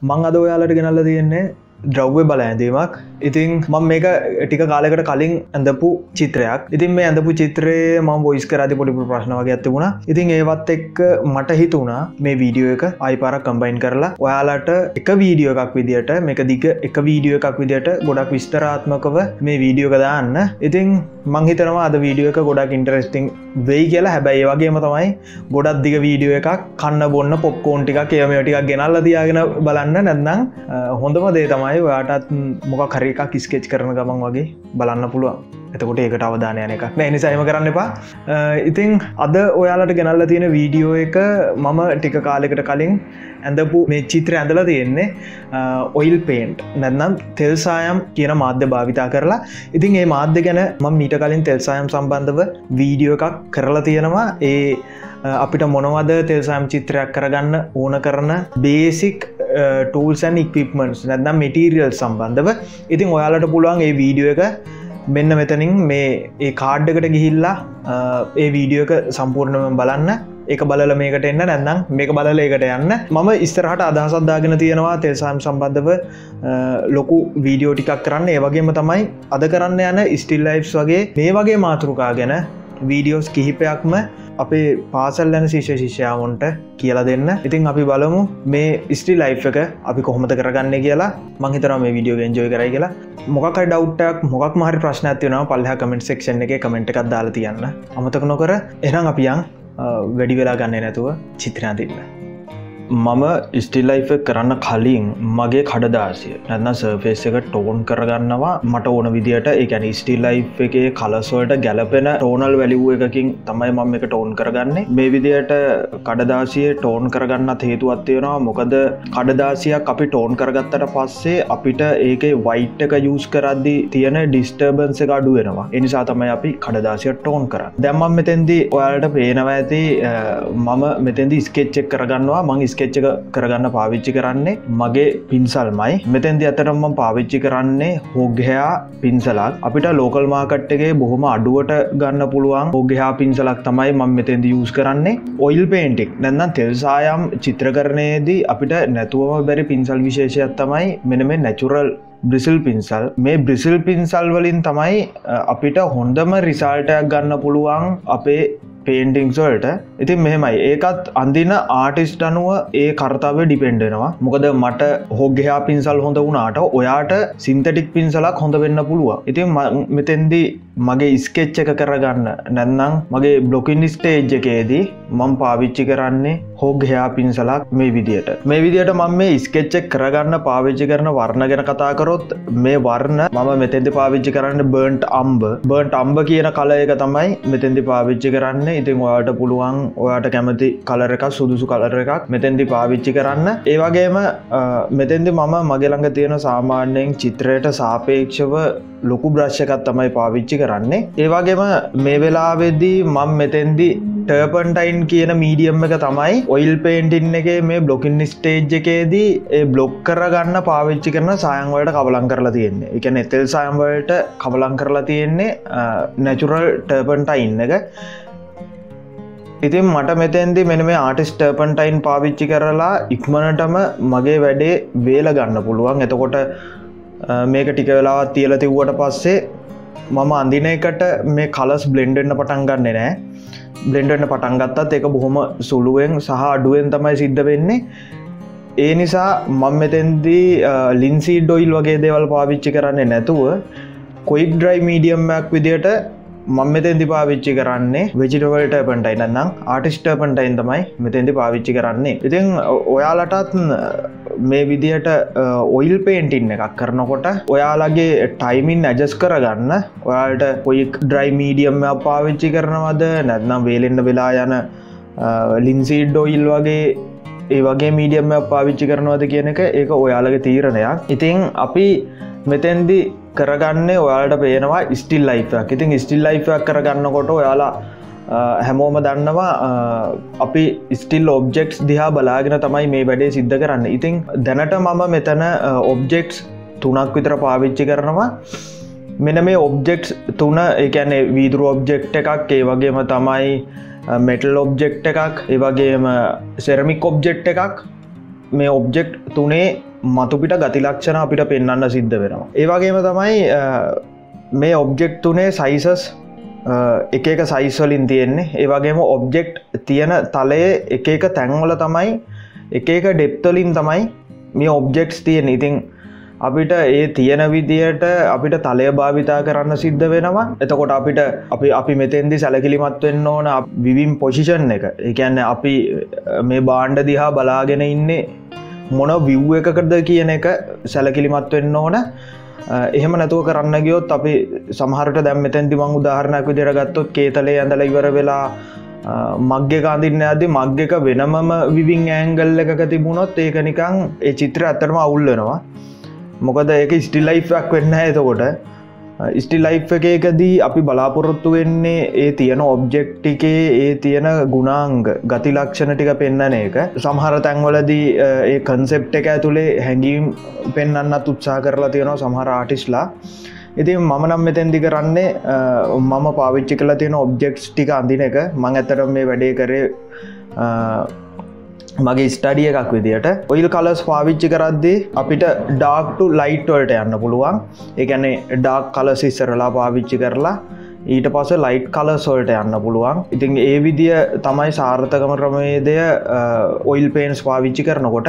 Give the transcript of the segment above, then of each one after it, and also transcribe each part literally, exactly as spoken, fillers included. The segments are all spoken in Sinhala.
මං අද ඔයාලට ගෙනල්ලා තියෙන්නේ ද්‍රව්‍ය බල ඇඳීමක්. ඉතින් මම මේක ටික කාලයකට කලින් ඇඳපු චිත්‍රයක්. ඉතින් මේ ඇඳපු චිත්‍රයේ මම වොයිස් කරාදී පොඩි පොඩි ප්‍රශ්න වගේ තිබුණා. ඉතින් ඒවත් එක්ක මට හිතුණා මේ වීඩියෝ එක ආයි පාරක් කම්බයින් කරලා ඔයාලට එක වීඩියෝ එකක් විදියට මේක දිග එක වීඩියෝ එකක් විදියට ගොඩක් විස්තරාත්මකව මේ වීඩියෝ එක දාන්න. ඉතින් මං හිතනවා අද වීඩියෝ එක ගොඩක් ඉන්ටරෙස්ටිං වෙයි කියලා. හැබැයි ඒ වගේම තමයි ගොඩක් දිග වීඩියෝ එකක් කන්න බොන්න පොප්කෝන් ටිකක් ඒ මේවා ටිකක් ගෙනල්ලා තියාගෙන බලන්න. නැත්නම් හොඳම දේ තමයි ඔයාටත් මොකක් හරි එකක් ස්කෙච් කරන ගමන් වගේ බලන්න පුළුවන්. එතකොට ඒකට අවධානය යන එකක් නෑ. ඒ නිසා එහෙම කරන්න එපා. ඉතින් අද ඔයාලට ගෙනල්ලා තියෙන වීඩියෝ එක මම ටික කාලයකට කලින් ඇඳපු මේ චිත්‍රය ඇඳලා තියෙන්නේ ඔයිල් පේන්ට් නැත්නම් තෙල් සායම් කියන මාධ්‍ය භාවිතා කරලා. ඉතින් මේ මාධ්‍ය ගැන මම මීට කලින් තෙල් සායම් සම්බන්ධව වීඩියෝ එකක් කරලා තියෙනවා. ඒ අපිට මොනවද තෙල් සායම් චිත්‍රයක් කරගන්න ඕන කරන බේසික් tools and equipments නැත්නම් materials සම්බන්ධව. ඉතින් ඔයාලට පුළුවන් මේ වීඩියෝ එක මෙන්න මෙතනින් මේ ඒ කාඩ් එකට ගිහිල්ලා ඒ වීඩියෝ එක සම්පූර්ණයෙන්ම බලන්න. ඒක බලලා මේකට එන්න, නැත්නම් මේක බලලා ඒකට යන්න. මම ඉස්සරහට අදහසක් දාගෙන තියෙනවා තෙල් සායම් සම්බන්ධව ලොකු වීඩියෝ ටිකක් කරන්න. ඒ වගේම තමයි අද කරන්න යන ස්ටිල් ලයිෆ්ස් වගේ මේ වගේ මාතෘකා ගැන වීඩියෝස් කිහිපයක්ම අපේ පාසල් යන ශිෂ්‍ය ශිෂ්‍යාවන්ට කියලා දෙන්න. ඉතින් අපි බලමු මේ ස්ටිල් ලයිෆ් එක අපි කොහොමද කරගන්නේ කියලා. මම හිතනවා මේ වීඩියෝ එක එන්ජොයි කරයි කියලා. මොකක් හරි ඩවුට් එකක් මොකක්ම හරි ප්‍රශ්නයක් තියෙනවා පල්ලෙහා කමෙන්ට් සෙක්ෂන් එකේ කමෙන්ට් එකක් දාලා තියන්න. අමතක නොකර එහෙනම් අපි යන් වැඩි වෙලා ගන්නේ නැතුව චිත්‍රය අඳින්න. මම ස්ටිල් ලයිෆ් එක කරන්න කලින් මගේ කඩදාසිය නැත්නම් සර්ෆේස් එක ටෝන් කරගන්නවා මට ඕන විදියට. ඒ කියන්නේ ස්ටිල් ලයිෆ් එකේ කලර්ස් වලට ගැලපෙන ටෝනල් වැලියු එකකින් තමයි මම මේක ටෝන් කරගන්නේ. මේ විදියට කඩදාසිය ටෝන් කරගන්නත් හේතුවක් තියෙනවා. මොකද කඩදාසියක් අපි ටෝන් කරගත්තට පස්සේ අපිට ඒකේ වයිට් එක යූස් කරද්දී තියෙන ඩිස්ටර්බන්ස් එක අඩු වෙනවා. ඒ නිසා තමයි අපි කඩදාසිය ටෝන් කරන්නේ. දැන් මම මෙතෙන්දී ඔයාලට පේනවා ඇති මම මෙතෙන්දී ස්කෙච් එක කරගන්නවා. මම ස්කෙච් එක කරගන්න පාවිච්චි කරන්නේ මගේ පින්සල්මයි. මෙතෙන්දී අතරම මම පාවිච්චි කරන්නේ හොග් හෙයා පින්සලක්. අපිට ලෝකල් මාකට් එකේ බොහොම අඩුවට ගන්න පුළුවන් හොග් හෙයා පින්සලක් තමයි මම මෙතෙන්දී යූස් කරන්නේ. ඔයිල් පේන්ටින් නැත්නම් තෙල් සායම් චිත්‍රකරණයේදී අපිට නැතුවම බැරි පින්සල් විශේෂයක් තමයි මෙන්න මේ නැචරල් බ්‍රිසිල් පින්සල්. මේ බ්‍රිසිල් පින්සල් වලින් තමයි අපිට හොඳම රිසල්ට් එකක් ගන්න පුළුවන් අපේ පේන්ටිංස් වලට. ඉතින් මෙහෙමයි ඒකත් අඳින ආටිස්ට් අනුව ඒ කර්තව්‍ය ඩිපෙන්ඩ් වෙනවා. මොකද මට හොග් හෙයා පින්සල් හොඳ වුණාට ඔයාට සින්තටික් පින්සලක් හොඳ වෙන්න පුළුවන්. ඉතින් මෙතෙන්දී මගේ ස්කෙච් එක කරගන්න නැත්නම් මගේ බ්ලොකින් ස්ටේජ් එකේදී මම පාවිච්චි කරන්නේ හොග් හෙයා පින්සලක් මේ විදියට. මේ විදියට මම මේ ස්කෙච් එක කරගන්න පාවිච්චි කරන වර්ණ ගැන කතා කරොත් මේ වර්ණ මම මෙතෙන්දී පාවිච්චි කරන්නේ බර්න්ට් අම්බ. බර්න්ට් අම්බ කියන කලර් එක තමයි මෙතෙන්දී පාවිච්චි කරන්නේ. ඉතින් ඔයාට පුළුවන් ඔයාට කැමති කලර් එකක් සුදුසු කලර් එකක් මෙතෙන්දී පාවිච්චි කරන්න. ඒ වගේම මෙතෙන්දී මම මගේ ළඟ තියෙන සාමාන්‍යයෙන් චිත්‍රයට සාපේක්ෂව ලොකු බ්‍රෂ් එකක් තමයි පාවිච්චි කරන්නේ. ඒ වගේම මේ වෙලාවේදී මම මෙතෙන්දී ටර්පන්ටයින් කියන මීඩියම් එක තමයි ඔයිල් පේන්ටින් එකේ මේ බ්ලොකින් ස්ටේජ් එකේදී ඒ බ්ලොක් කරගන්න පාවිච්චි කරන සායම් වලට කවලම් කරලා තියෙන්නේ. ඒ කියන්නේ තෙල් සායම් වලට කවලම් කරලා තියෙන්නේ නැචරල් ටර්පන්ටයින් එක. ඉතින් මට මෙතෙන්දී මෙන්න මේ ආටිස්ට් ටර්පන්ටයින් පාවිච්චි කරලා ඉක්මනටම මගේ වැඩේ වේල ගන්න පුළුවන්. එතකොට මේක ටික වෙලාවක් තියලා තිව්වට පස්සේ මම අඳින එකට මේ කලර්ස් බ්ලෙන්ඩ් වෙන්න පටන් ගන්නෙ නෑ. බ්ලෙන්ඩ් වෙන්න පටන් ගත්තත් ඒක බොහොම සුළුවෙන් සහ අඩුවෙන් තමයි සිද්ධ වෙන්නේ. ඒ නිසා මම මෙතෙන්දී ලින්සීඩ් ඔයිල් වගේ දේවල් පාවිච්චි කරන්නේ නැතුව ක්වික් ඩ්‍රයි මීඩියම් එකක් විදියට මම මෙතෙන්දී පාවිච්චි කරන්නේ වෙජිටබල් ටර්පන්ටයින් නැත්නම් ආටිස්ට් ටර්පන්ටයින් තමයි මෙතෙන්දී පාවිච්චි කරන්නේ. ඉතින් ඔයාලටත් මේ විදියට ඔයිල් පේන්ටින් එකක් කරනකොට ඔයාලගේ ටයිමින් ඇඩ්ජස්ට් කරගන්න ඔයාලට ක්වික් ඩ්‍රයි මීඩියම් එකක් පාවිච්චි කරනවද නැත්නම් වේලෙන්න වෙලා යන ලින්සීඩ් ඔයිල් වගේ ඒ වගේ මීඩියම් එකක් පාවිච්චි කරනවද කියන එක ඒක ඔයාලගේ තීරණයක්. ඉතින් අපි මෙතෙන්දී කරගන්නේ ඔයාලට පේනවා ස්ටිල් ලයිෆ් එකක්. ඉතින් ස්ටිල් ලයිෆ් එකක් කරගන්නකොට ඔයාලා හැමෝම දන්නවා අපි ස්ටිල් ඔබ්ජෙක්ට්ස් දිහා බලාගෙන තමයි මේ වැඩේ සිද්ධ කරන්නේ. ඉතින් දැනට මම මෙතන ඔබ්ජෙක්ට්ස් තුනක් විතර පාවිච්චි කරනවා. මෙන්න මේ ඔබ්ජෙක්ට්ස් තුන ඒ කියන්නේ වීදුරු ඔබ්ජෙක්ට් එකක්, ඒ වගේම තමයි මෙටල් ඔබ්ජෙක්ට් එකක්, ඒ වගේම සෙරමික් ඔබ්ජෙක්ට් එකක්. මේ ඔබ්ජෙක්ට් තුනේ මතුපිට ගතිලක්ෂණ අපිට පෙන්වන්න සිද්ධ වෙනවා. ඒ වගේම තමයි මේ ඔබ්ජෙක්ට් තුනේ සයිසස් එක එක සයිස් වලින් තියෙන්නේ. ඒ වගේම ඔබ්ජෙක්ට් තියෙන තලයේ එක එක තැන්වල තමයි එක එක ඩෙප්ත් වලින් තමයි මේ ඔබ්ජෙක්ට්ස් තියෙන්නේ. ඉතින් අපිට ඒ තියෙන විදියට අපිට තලය භාවිතා කරන්න සිද්ධ වෙනවා. එතකොට අපිට අපි අපි මෙතෙන්දි සැලකිලිමත් වෙන්න ඕන විවිම් පොසිෂන් එක. ඒ කියන්නේ අපි මේ භාණ්ඩ දිහා බලාගෙන ඉන්නේ මොන view එකකද කියන එක සැලකිලිමත් වෙන්න ඕන. එහෙම නැතුව කරන්න ගියොත් අපි සමහරට දැන් මෙතෙන්දි මම උදාහරණයක් විදියට ගත්තොත් කේතලේ ඇඳලා ඉවර වෙලා මග් එක අඳින්න යද්දි මග් එක වෙනමම විවිං ඇන්ගල් එකක තිබුණොත් ඒක නිකන් ඒ චිත්‍රය ඇත්තටම අවුල් වෙනවා. මොකද ඒක ස්ටිල් ලයිෆ් එකක් වෙන්නේ නැහැ. එතකොට ස්ටිල් ලයිෆ් එකකදී අපි බලාපොරොත්තු වෙන්නේ ඒ තියෙන ඔබ්ජෙක්ට් එකේ ඒ තියෙන ගුණාංග ගති ලක්ෂණ ටික පෙන්වන එක. සමහර තැන්වලදී ඒ කන්සෙප්ට් එක ඇතුලේ හැඟීම් පෙන්වන්නත් උත්සාහ කරලා තියෙනවා සමහර ආටිස්ට්ලා. ඉතින් මම නම් මෙතෙන්දි කරන්නේ මම පාවිච්චි කරලා තියෙන ඔබ්ජෙක්ට්ස් ටික අඳින එක. මම ඇත්තටම මේ වැඩේ කරේ මගේ ස්ටඩිය එකක් විදියට. ඔයිල් කලර්ස් පාවිච්චි කරද්දී අපිට ඩාර්ක් ටු ලයිට් වලට යන්න පුළුවන්. ඒ කියන්නේ ඩාර්ක් කලර්ස් ඉස්සරලා පාවිච්චි කරලා ඊට පස්සේ ලයිට් කලර්ස් වලට යන්න පුළුවන්. ඉතින් ඒ විදිය තමයි සාර්ථකම ක්‍රමවේදය ඔයිල් පේන්ට්ස් පාවිච්චි කරනකොට.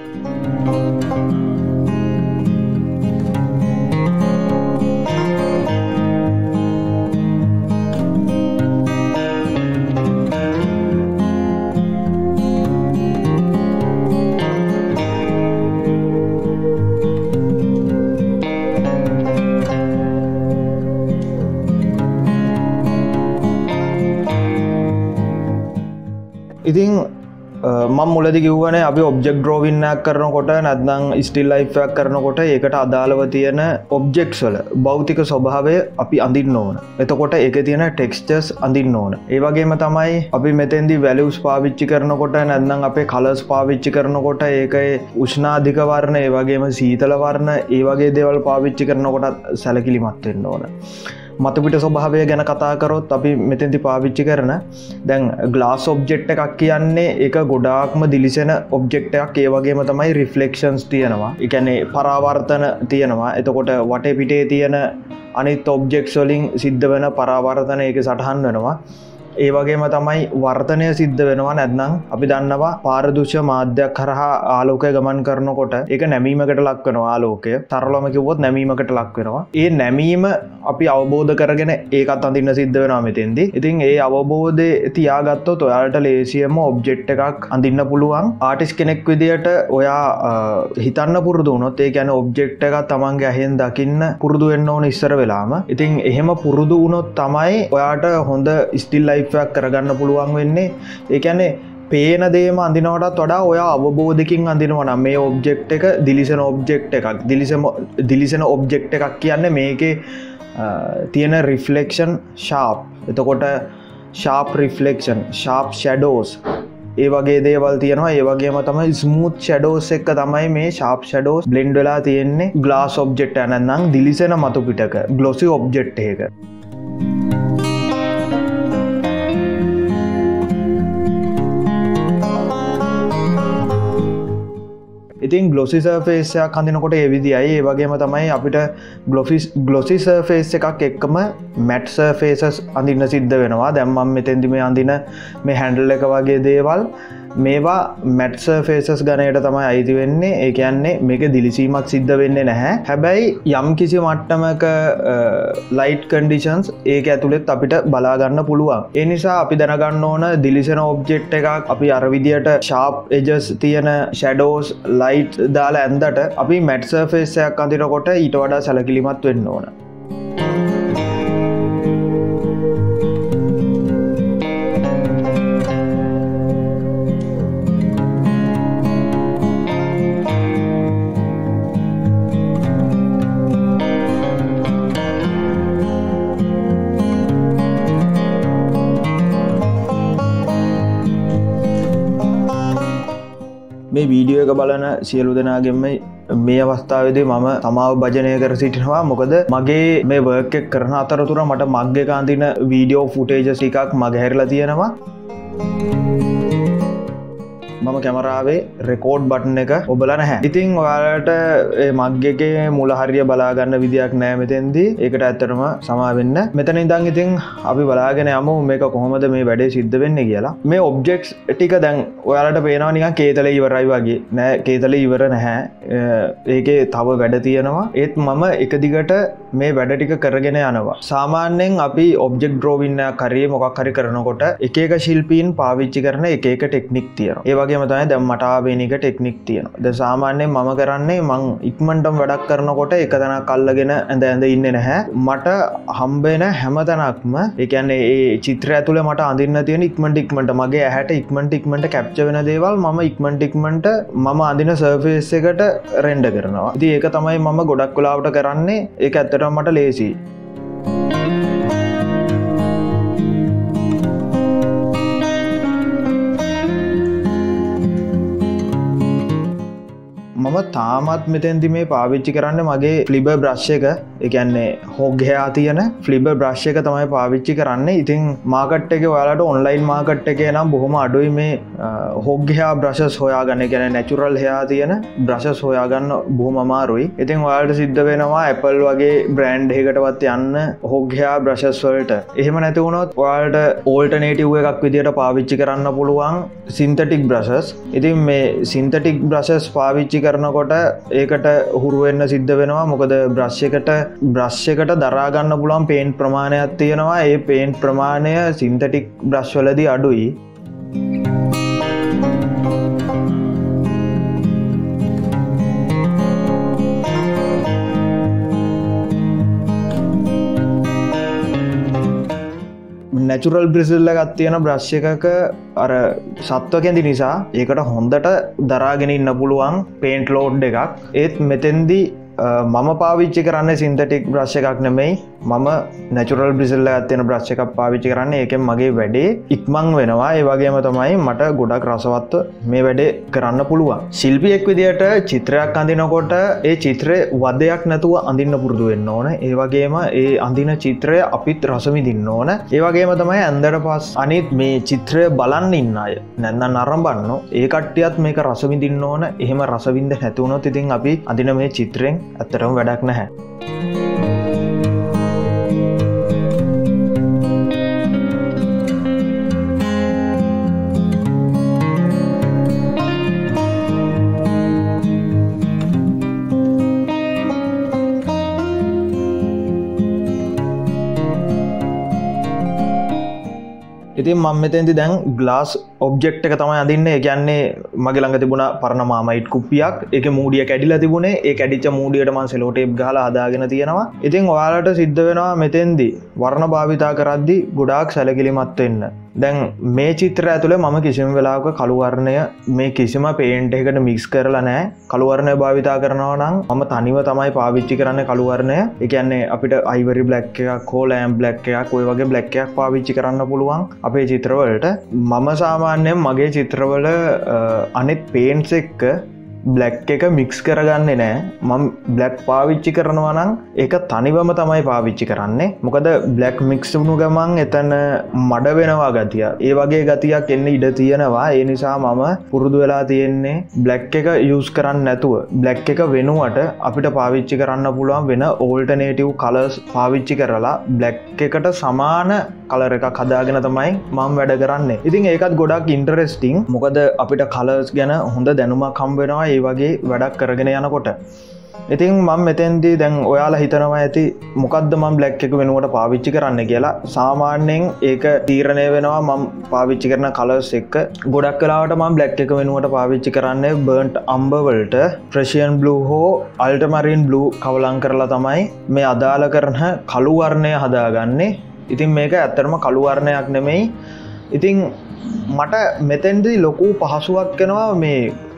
ඉතින් මම මුලදී කිව්වනේ අපි ඔබ්ජෙක්ට් ඩ්‍රෝවින් එකක් කරනකොට නැත්නම් ස්ටිල් ලයිෆ් එකක් කරනකොට ඒකට අදාළව තියෙන ඔබ්ජෙක්ට්ස් වල භෞතික ස්වභාවය අපි අඳින්න ඕන. එතකොට ඒකේ තියෙන ටෙක්ස්චර්ස් අඳින්න ඕන. ඒ වගේම තමයි අපි මෙතෙන්දී වැලියුස් පාවිච්චි කරනකොට නැත්නම් අපේ කලර්ස් පාවිච්චි කරනකොට ඒකේ උෂ්ණාධික වර්ණ ඒ වගේම සීතල වර්ණ ඒ වගේ දේවල් පාවිච්චි කරනකොට සැලකිලිමත් වෙන්න ඕන. මතුපිට ස්වභාවය ගැන කතා කරොත් අපි මෙතෙන්දි පාවිච්චි කරන දැන් ග්ලාස් ඔබ්ජෙක්ට් එකක් කියන්නේ ඒක ගොඩාක්ම දිලිසෙන ඔබ්ජෙක්ට් එකක්. ඒ වගේම තමයි රිෆ්ලෙක්ෂන්ස් තියෙනවා. ඒ කියන්නේ පරාවර්තන තියෙනවා. එතකොට වටේ පිටේ තියෙන අනිත් ඔබ්ජෙක්ට්ස් වලින් සිද්ධ වෙන පරාවර්තන ඒකේ සටහන් වෙනවා. ඒ වගේම තමයි වර්තනය සිද්ධ වෙනවා. නැත්නම් අපි දන්නවා පාරදෘශ්‍ය මාධ්‍යයක් කරහා ආලෝකය ගමන් කරනකොට ඒක නැමීමකට ලක් වෙනවා. ආලෝකය තරලම කිව්වොත් නැමීමකට ලක් වෙනවා. ඒ නැමීම අපි අවබෝධ කරගෙන ඒකත් අඳින්න සිද්ධ වෙනවා මෙතෙන්දී. ඉතින් ඒ අවබෝධය තියාගත්තොත් ඔයාලට ලේසියෙන්ම ඔබ්ජෙක්ට් එකක් අඳින්න පුළුවන්. ආටිස්ට් කෙනෙක් විදියට ඔයා හිතන්න පුරුදු වුණොත් ඒ කියන්නේ ඔබ්ජෙක්ට් එකක් තමන්ගේ ඇහෙන් දකින්න පුරුදු වෙන්න ඕන ඉස්සර වෙලාම. ඉතින් එහෙම පුරුදු වුණොත් තමයි ඔයාට හොඳ ස්ටිල් ලයිෆ් එකක් කරගන්න පුළුවන් වෙන්නේ. ඒ කියන්නේ පේන දේම අඳිනවටත් වඩා ඔයා අවබෝධකින් අඳිනවා නම් මේ ඔබ්ජෙක්ට් එක දිලිසෙන ඔබ්ජෙක්ට් එකක්. දිලිසෙන දිලිසෙන ඔබ්ජෙක්ට් එකක් කියන්නේ මේකේ තියෙන රිෆ්ලෙක්ෂන් ෂාප්. එතකොට ෂාප් රිෆ්ලෙක්ෂන්, ෂාප් ෂැඩෝස් ඒ වගේ දේවල් තියෙනවා. ඒ වගේම තමයි ස්මූත් ෂැඩෝස් එක තමයි මේ ෂාප් ෂැඩෝස් බ්ලෙන්ඩ් වෙලා තියෙන්නේ ග්ලාස් ඔබ්ජෙක්ට් එක නැත්නම් දිලිසෙන මතු පිටක ග්ලොසි ඔබ්ජෙක්ට් එකක. ඉතින් ග්ලොසි සර්ෆේස් එකක් අඳිනකොට ඒ විදියයි. ඒ වගේම තමයි අපිට ග්ලොසි ග්ලොසි සර්ෆේස් එකක් එක්කම මැට් සර්ෆේසස් අඳින්න සිද්ධ වෙනවා. දැන් මම මෙතෙන්දි මේ අඳින මේ හැන්ඩල් එක වගේ දේවල් මේවා මැට් සර්ෆේසස් ගණයට තමයි අයිති වෙන්නේ. ඒ කියන්නේ මේක දිලිසීමක් සිද්ධ වෙන්නේ නැහැ. හැබැයි යම් කිසි මට්ටමක ලයිට් කන්ඩිෂන්ස් ඒක ඇතුළෙත් අපිට බලා ගන්න පුළුවන්. ඒ නිසා අපි දැනගන්න ඕන දිලිසෙන ඔබ්ජෙක්ට් එකක් අපි අර විදියට ෂාප් එජස් තියෙන ෂැඩෝස් ලයිට් දාලා ඇඳට අපි මැට් සර්ෆේස් එකක් අඳිනකොට ඊට වඩා සැලකිලිමත් වෙන්න ඕන. මේ වීඩියෝ එක බලන සියලු දෙනාගෙන්ම මේ අවස්ථාවේදී මම තමාව භජනය කර සිටිනවා. මොකද මගේ මේ වර්ක් එක කරන අතරතුර මට මග් එක අඳින වීඩියෝ ෆුටේජස් ටිකක් මග හැරිලා තියෙනවා. මම කැමරාවේ රෙකෝඩ් බටන් එක ඔබලා නැහැ. ඉතින් ඔයාලට ඒ මග් එකේ මුල හරිය බලා ගන්න විදියක් නැහැ මෙතෙන්දී. ඒකට ඇත්තටම සමා වෙන්න. මෙතන ඉඳන් ඉතින් අපි බලාගෙන යමු මේක කොහොමද මේ වැඩේ සිද්ධ වෙන්නේ කියලා. මේ ඔබ්ජෙක්ට්ස් ටික දැන් ඔයාලට පේනවා නිකන් කේතලේ ඉවරයි වගේ. නෑ කේතලේ ඉවර නැහැ. ඒකේ තව වැඩ තියෙනවා. ඒත් මම එක දිගට මේ වැඩ ටික කරගෙන යනවා. සාමාන්‍යයෙන් අපි ඔබ්ජෙක්ට් ඩ්‍රෝවින් එකක් හරිය මොකක් හරි කරනකොට එක එක ශිල්පීන් පාවිච්චි කරන එක එක ටෙක්නික් තියෙනවා. ඒ වගේම තමයි දැන් මට ආවෙන එක ටෙක්නික් තියෙනවා. දැන් සාමාන්‍යයෙන් මම කරන්නේ මං ඉක්මනටම වැඩක් කරනකොට එක තැනක් අල්ලගෙන ඇඳ ඇඳ ඉන්නේ නැහැ. මට හම්බ වෙන හැම තැනක්ම ඒ කියන්නේ ඒ චිත්‍රය ඇතුලේ මට අඳින්න තියෙන ඉක්මනට ඉක්මනට මගේ ඇහැට ඉක්මනට ඉක්මනට කැප්චර් වෙන දේවල් මම ඉක්මනට ඉක්මනට මම අඳින සර්ෆේස් එකට රෙන්ඩර් කරනවා. ඉතින් ඒක තමයි මම ගොඩක් වෙලාවට කරන්නේ. ඒක ඇත්තටම මට ලේසියි. මම තාමත් මෙතෙන්දි මේ පාවිච්චි කරන්නේ මගේ ෆ්ලිබර් බ්‍රෂ් එක. ඒ කියන්නේ හොග් හෙයා තියෙන ෆ්ලිබර් බ්‍රෂ් එක තමයි පාවිච්චි කරන්නේ. ඉතින් මාකට් එකේ ඔයාලට ඔන්ලයින් මාකට් එකේ නම් බොහොම අඩුයි මේ හොග් හෙයා බ්‍රෂස් හොයාගන්න. ඒ කියන්නේ නැචරල් හෙයා තියෙන බ්‍රෂස් හොයාගන්න බොහොම අමාරුයි. ඉතින් ඔයාලට සිද්ධ වෙනවා Apple වගේ බ්‍රෑන්ඩ් එකකටවත් යන්න හොග් හෙයා බ්‍රෂස් වලට. එහෙම නැති වුණොත් ඔයාලට ඕල්ටර්නේටිව් එකක් විදියට පාවිච්චි කරන්න පුළුවන් සින්තටික් බ්‍රෂස්. ඉතින් මේ සින්තටික් බ්‍රෂස් පාවිච්චි කරනකොට ඒකට හුරු වෙන්න සිද්ධ වෙනවා. මොකද බ්‍රෂ් එකට බ්‍රෂ් එකට දරා ගන්න පුළුවන් පේන්ට් ප්‍රමාණයක් තියෙනවා. ඒ පේන්ට් ප්‍රමාණය සින්තටික් බ්‍රෂ් වලදී අඩුයි. නැචරල් බ්‍රිසල් එකක් තියෙන බ්‍රෂ් එකක අර සත්ව කැඳි නිසා ඒකට හොඳට දරාගෙන ඉන්න පුළුවන් පේන්ට් ලෝඩ් එකක්. ඒත් මෙතෙන්දී මම පාවිච්චි කරන්නේ සින්තටික් බ්‍රෂ් එකක් නෙමෙයි. මම නැචරල් බ්‍රිසල් එකක් තියෙන බ්‍රෂ් එකක් පාවිච්චි කරන්නේ. ඒකෙන් මගේ වැඩේ ඉක්මන් වෙනවා. ඒ වගේම තමයි මට ගොඩක් රසවත්ව මේ වැඩේ කරන්න පුළුවන්. ශිල්පියෙක් විදියට චිත්‍රයක් අඳිනකොට ඒ චිත්‍රේ වදයක් නැතුව අඳින්න පුරුදු වෙන්න ඕන. ඒ වගේම ඒ අඳින චිත්‍රය අපිත් රස විඳින්න ඕන. ඒ වගේම තමයි ඇඳට පස් අනිත් මේ චිත්‍රය බලන්න ඉන්න අය නැත්නම් නරඹන්න ඒ කට්ටියත් මේක රස විඳින්න ඕන. එහෙම රස විඳ නැති වුණොත් ඉතින් අපි අඳින මේ චිත්‍රෙන් ඇත්තටම වැඩක් නැහැ. ඉතින් මම මෙතෙන්දි දැන් ග්ලාස් ඔබ්ජෙක්ට් එක තමයි අඳින්නේ. ඒ කියන්නේ මගේ ළඟ තිබුණා පරණ මාමයිට් කුප්පියක්. ඒකේ මූඩිය කැඩිලා තිබුණේ. ඒ කැඩිච්ච මූඩියට මම සෙලෝ ටේප් ගහලා හදාගෙන තියෙනවා. ඉතින් ඔයාලට සිද්ධ වෙනවා මෙතෙන්දි වර්ණ භාවිතා කරද්දි ගොඩාක් සැලකිලිමත් වෙන්න. දැන් මේ චිත්‍රය ඇතුලේ මම කිසිම වෙලාවක කළු වර්ණය මේ කිසිම පේන්ට් එකකට මික්ස් කරලා නැහැ. කළු වර්ණය භාවිතා කරනවා නම් මම තනිව තමයි පාවිච්චි කරන්නේ කළු වර්ණය. ඒ කියන්නේ අපිට අයිවරි බ්ලැක් එකක් හෝ ලෑම් බ්ලැක් එකක් ඔය වගේ බ්ලැක් එකක් පාවිච්චි කරන්න පුළුවන් අපේ චිත්‍රවලට. මම සාමාන්‍යයෙන් මගේ චිත්‍රවල අනිත් පේන්ට්ස් එක්ක බ්ලැක් එක මික්ස් කරගන්නේ නෑ. මම බ්ලැක් පාවිච්චි කරනවා නම් ඒක තනිවම තමයි පාවිච්චි කරන්නේ. මොකද බ්ලැක් මික්ස් වුණු ගමන් එතන මඩ වෙනවා ගතිය. ඒ වගේ ගතියක් එන්න ඉඩ තියෙනවා. ඒ නිසා මම පුරුදු වෙලා තියෙන්නේ බ්ලැක් එක යූස් කරන්නේ නැතුව බ්ලැක් එක වෙනුවට අපිට පාවිච්චි කරන්න පුළුවන් වෙන ඕල්ටර්නේටිව් කලර්ස් පාවිච්චි කරලා බ්ලැක් එකට සමාන කලර් එකක් හදාගෙන තමයි මම වැඩ කරන්නේ. ඉතින් ඒකත් ගොඩක් ඉන්ටරෙස්ටිං. මොකද අපිට කලර්ස් ගැන හොඳ දැනුමක් හම්බ වෙනවා ඒ වගේ වැඩක් කරගෙන යනකොට. ඉතින් මම මෙතෙන්දී දැන් ඔයාලා හිතනවා ඇති මොකද්ද මම බ්ලැක් එක වෙනුවට පාවිච්චි කරන්න කියලා. සාමාන්‍යයෙන් ඒක තීරණය වෙනවා මම පාවිච්චි කරන කලර්ස් එක්ක. ගොඩක් වෙලාවට මම බ්ලැක් එක වෙනුවට පාවිච්චි කරන්නේ බර්න්ට් අම්බර් වලට ප්‍රෂියන් බ්ලූ හෝ අල්ටමරින් බ්ලූ කවලම් කරලා තමයි මේ අදාළ කරන කළු වර්ණය හදාගන්නේ. ඉතින් මේක ඇත්තටම කළු වර්ණයක් නෙමෙයි. ඉතින් මට මෙතෙන්දී ලොකු පහසුවක් වෙනවා මේ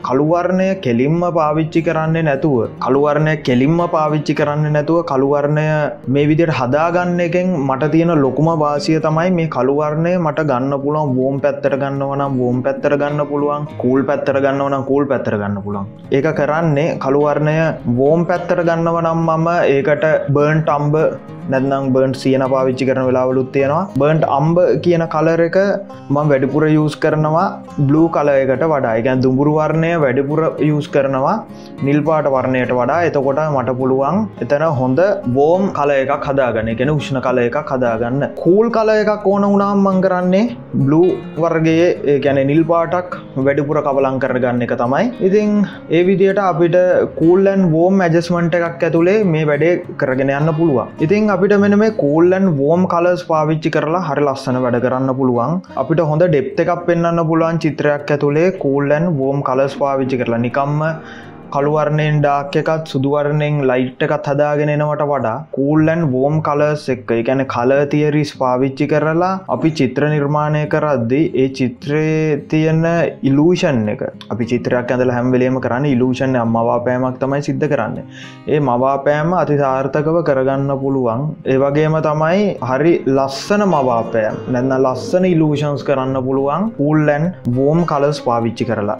කළු වර්ණය කෙලින්ම පාවිච්චි කරන්නේ නැතුව කළු වර්ණය කෙලින්ම පාවිච්චි කරන්නේ නැතුව කළු වර්ණය මේ විදිහට හදාගන්න එකෙන් මට තියෙන ලොකුම වාසිය තමයි මේ කළු වර්ණය මට ගන්න පුළුවන් වෝම් පැත්තට ගන්නවා නම් වෝම් පැත්තට ගන්න පුළුවන් කූල් පැත්තට ගන්නවා නම් කූල් පැත්තට ගන්න පුළුවන්. ඒක කරන්නේ කළු වර්ණය වෝම් පැත්තට ගන්නවා නම් මම ඒකට බර්න්ට් අම්බ නැත්නම් බර්න්ට් සියන පාවිච්චි කරන වෙලාවලුත් තියෙනවා. බර්න්ට් අම්බ කියන කලර් එක මම වැඩිපුර යූස් කරනවා බ්ලූ කලර් එකට වඩා. ඒ කියන්නේ දුඹුරු වර්ණය වැඩිපුර යූස් කරනවා නිල් පාට වර්ණයට වඩා. එතකොට මට පුළුවන් එතන හොඳ වෝම් කලර් එකක් හදාගන්න. ඒ කියන්නේ උෂ්ණ කලර් එකක් හදාගන්න. කූල් කලර් එකක් ඕන වුණාම මම කරන්නේ බ්ලූ වර්ගයේ ඒ කියන්නේ නිල් පාටක් වැඩිපුර කවලම් කරගන්න එක තමයි. ඉතින් ඒ විදිහට අපිට කූල් ඇන්ඩ් වෝම් ඇඩ්ජස්ට්මන්ට් එකක් ඇතුලේ මේ වැඩේ කරගෙන යන්න පුළුවන්. ඉතින් අපිට මෙන්න මේ කූල් ඇන්ඩ් වෝම් කලර්ස් පාවිච්චි කරලා හරි ලස්සන වැඩ කරන්න පුළුවන්. අපිට හොඳ ඩෙප්ත් එකක් පෙන්වන්න පුළුවන් චිත්‍රයක් ඇතුලේ කූල් ඇන්ඩ් වෝම් කලර්ස් පාවිච්චි කරලා. නිකම්ම කළු වර්ණයෙන් ඩාර්ක් එකත් සුදු වර්ණයෙන් ලයිට් එකත් හදාගෙන එනවට වඩා කූල් ඇන්ඩ් වෝම් කලර්ස් එක්ක ඒ කියන්නේ කලර් තියරිස් පාවිච්චි කරලා අපි චිත්‍ර නිර්මාණය කරද්දී ඒ චිත්‍රයේ තියෙන ඉලූෂන් එක අපි චිත්‍රයක් ඇඳලා හැම වෙලේම කරන්නේ ඉලූෂන් එක මවාපෑමක් තමයි සිද්ධ කරන්නේ. ඒ මවාපෑම අති සාර්ථකව කරගන්න පුළුවන්. ඒ වගේම තමයි හරි ලස්සන මවාපෑම් නැත්නම් ලස්සන ඉලූෂන්ස් කරන්න පුළුවන් කූල් ඇන්ඩ් වෝම් කලර්ස් පාවිච්චි කරලා.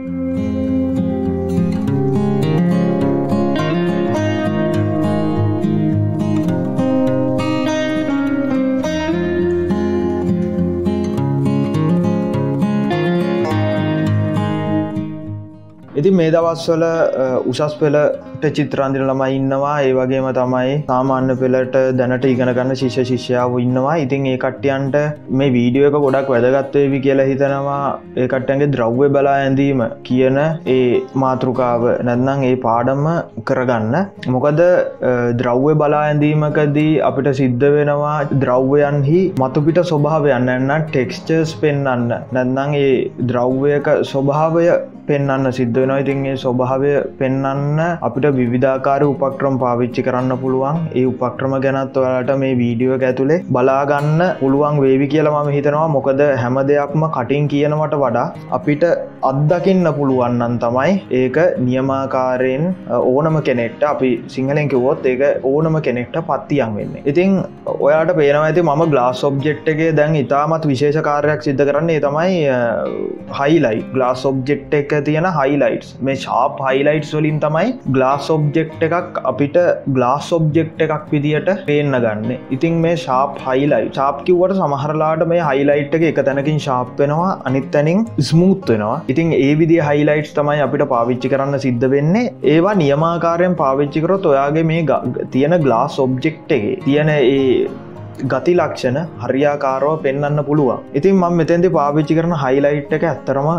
ඉතින් මේ දවස්වල උසස් පෙළට චිත්‍ර අඳින ළමයි ඉන්නවා. ඒ වගේම තමයි සාමාන්‍ය පෙළට දැනට ඉගෙන ගන්න ශිෂ්‍ය ශිෂ්‍යාවෝ ඉන්නවා. ඉතින් ඒ කට්ටියන්ට මේ වීඩියෝ එක ගොඩක් වැදගත් වෙවි කියලා හිතනවා. ඒ කට්ටියන්ගේ ද්‍රව්‍ය බලා ඇඳීම කියන ඒ මාතෘකාව නැත්නම් ඒ පාඩම කරගන්න. මොකද ද්‍රව්‍ය බලා ඇඳීමකදී අපිට සිද්ධ වෙනවා ද්‍රව්‍යයන්හි මතුපිට ස්වභාවයන් නැත්නම් ටෙක්ස්චර්ස් පෙන්වන්න. නැත්නම් ඒ ද්‍රව්‍යයක ස්වභාවය පෙන්වන්න සිද්ධ වෙනවා. ඉතින් ඒ ස්වභාවය පෙන්වන්න අපිට විවිධාකාර උපක්‍රම පාවිච්චි කරන්න පුළුවන්. ඒ උපක්‍රම ගැනත් ඔයාලට මේ වීඩියෝ එක ඇතුලේ බලා ගන්න පුළුවන් වේවි කියලා මම හිතනවා. මොකද හැම දෙයක්ම කටින් කියනවට වඩා අපිට අත්දකින්න පුළුවන් නම් තමයි ඒක නියමාකාරයෙන් ඕනම කෙනෙක්ට අපි සිංහලෙන් කිව්වොත් ඒක ඕනම කෙනෙක්ට පත්තියම් වෙන්නේ. ඉතින් ඔයාලට පේනවා ඇති මම ග්ලාස් ඔබ්ජෙක්ට් එකේ දැන් ඉතාමත් විශේෂ කාර්යයක් සිද්ධ කරන්නේ. ඒ තමයි හයිලයිට්. ග්ලාස් ඔබ්ජෙක්ට් එක තියෙන highlights මේ sharp highlights වලින් තමයි glass object එකක් අපිට glass object එකක් විදියට පේන්න ගන්න. ඉතින් මේ sharp highlight sharp කිව්වට සමහරලාට මේ highlight එක එක තැනකින් sharp වෙනවා අනිත් තැනින් smooth වෙනවා. ඉතින් ඒ විදිහේ highlights තමයි අපිට පාවිච්චි කරන්න සිද්ධ වෙන්නේ. ඒවා නියමාකාරයෙන් පාවිච්චි කරොත් ඔයාගේ මේ තියෙන glass object එකේ තියෙන ඒ ගති ලක්ෂණ හරියාකාරව පෙන්වන්න පුළුවන්. ඉතින් මම මෙතෙන්දී පාවිච්චි කරන highlight එක ඇත්තරම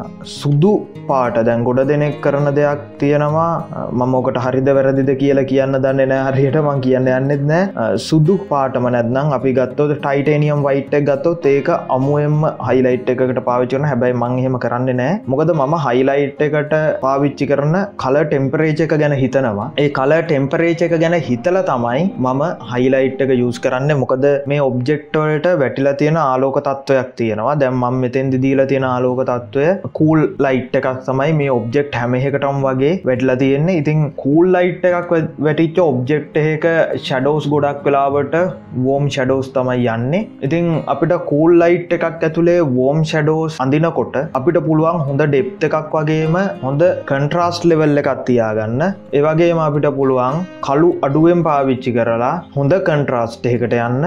සුදු පාට. දැන් ගොඩ දෙනෙක් කරන දෙයක් තියෙනවා. මම ඔකට හරිද වැරදිද කියලා කියන්න දන්නේ නැහැ හරියට. මම කියන්න යන්නෙත් නැහැ. සුදු පාටම නැත්නම් අපි ගත්තොත් titanium white එක ගත්තොත් ඒක අමුයෙන්ම highlight එකකට පාවිච්චි කරනවා. හැබැයි මම එහෙම කරන්නේ නැහැ. මොකද මම highlight එකට පාවිච්චි කරන color temperature එක ගැන හිතනවා. ඒ color temperature එක ගැන හිතලා තමයි මම highlight එක use කරන්නේ. මොකද මේ ඔබ්ජෙක්ට් වලට වැටිලා තියෙන ආලෝක තත්වයක් තියෙනවා. දැන් මම මෙතෙන්දි දීලා තියෙන ආලෝක තත්වය කූල් ලයිට් එකක් තමයි මේ ඔබ්ජෙක්ට් හැම එකටම වගේ වැටිලා තියෙන්නේ. ඉතින් කූල් ලයිට් එකක් වැටිච්ච ඔබ්ජෙක්ට් එකක ෂැඩෝස් ගොඩක් වෙලාවට වෝම් ෂැඩෝස් තමයි යන්නේ. ඉතින් අපිට කූල් ලයිට් එකක් ඇතුලේ වෝම් ෂැඩෝස් අඳිනකොට අපිට පුළුවන් හොඳ ඩෙප්ත් එකක් වගේම හොඳ කන්ට්‍රාස්ට් ලෙවල් එකක් තියාගන්න. ඒ වගේම අපිට පුළුවන් කළු අඩුවෙන් පාවිච්චි කරලා හොඳ කන්ට්‍රාස්ට් එකකට යන්න.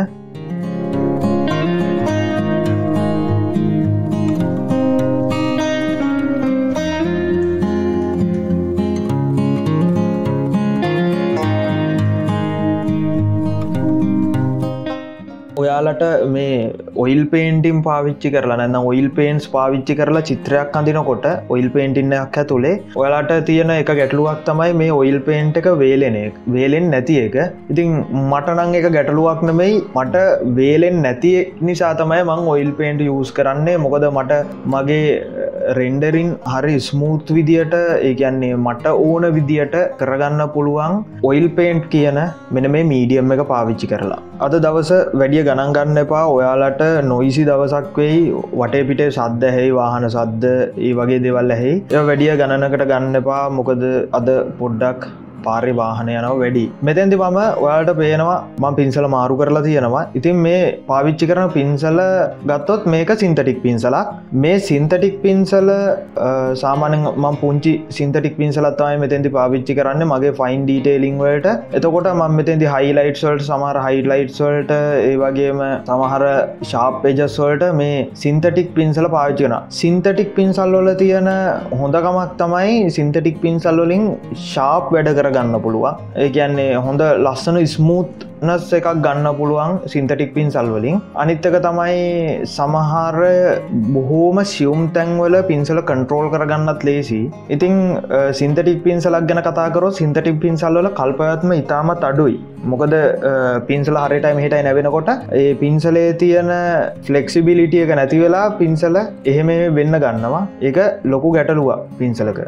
ඔයාලට මේ ඔයිල් පේන්ටින් පාවිච්චි කරලා නැත්නම් ඔයිල් පේන්ට්ස් පාවිච්චි කරලා චිත්‍රයක් අඳිනකොට ඔයිල් පේන්ටින් එකක් ඇතුලේ ඔයාලට තියෙන එක ගැටලුවක් තමයි මේ ඔයිල් පේන්ට් එක වේලෙන එක. වේලෙන්නේ නැති එක. ඉතින් මට නම් ඒක ගැටලුවක් නෙමෙයි. මට වේලෙන්නේ නැති නිසා තමයි මම ඔයිල් පේන්ට් යූස් කරන්නේ. මොකද මට මගේ රෙන්ඩරින් හරි ස්මූත් විදියට ඒ කියන්නේ මට ඕන විදියට කරගන්න පුළුවන් ඔයිල් පේන්ට් කියන මෙන්න මේ මීඩියම් එක පාවිච්චි කරලා. අද දවස වැඩිය ගණන් ගන්න එපා. ඔයාලට නොයිසි දවසක් වෙයි, වටේ පිටේ සද්ද ඇහෙයි, වාහන සද්ද ඒ වගේ දේවල් ඇහෙයි. ඒවා වැඩිය ගණනකට ගන්න එපා. මොකද අද පොඩ්ඩක් පාරි වාහන යනවා වැඩි. මෙතෙන්දි මම ඔයාලට පේනවා මම පින්සල මාරු කරලා තියෙනවා. ඉතින් මේ පාවිච්චි කරන පින්සල ගත්තොත් මේක සින්තටික් පින්සලක්. මේ සින්තටික් පින්සල සාමාන්‍යයෙන් මම පුංචි සින්තටික් පින්සලක් තමයි මෙතෙන්දි පාවිච්චි කරන්නේ මගේ ෆයින් ඩීටේලින් වලට. එතකොට මම මෙතෙන්දි හයිලයිට්ස් වලට සමහර හයිලයිට්ස් වලට ඒ වගේම සමහර ෂාප් එජස් වලට මේ සින්තටික් පින්සල පාවිච්චි කරනවා. සින්තටික් පින්සල් වල තියෙන හොඳකමක් තමයි සින්තටික් පින්සල් වලින් ෂාප් වැඩ කර ගන්න පුළුවන්. ඒ කියන්නේ හොඳ ලස්සන ස්මූත්නස් එකක් ගන්න පුළුවන් සින්තටික් පින්සල් වලින්. අනිත් එක තමයි සමහර බොහෝම සියුම් තැන්වල පින්සල කන්ට්‍රෝල් කරගන්නත් ලේසි. ඉතින් සින්තටික් පින්සලක් ගැන කතා කරොත් සින්තටික් පින්සල් වල කල්පවත්ම ඉතාමත් අඩුයි. මොකද පින්සල හරියටම මෙහෙටයි නැවෙනකොට ඒ පින්සලේ තියෙන ෆ්ලෙක්සිබිලිටි එක නැති වෙලා පින්සල එහෙම වෙන්න ගන්නවා. ඒක ලොකු ගැටලුවක් පින්සලක.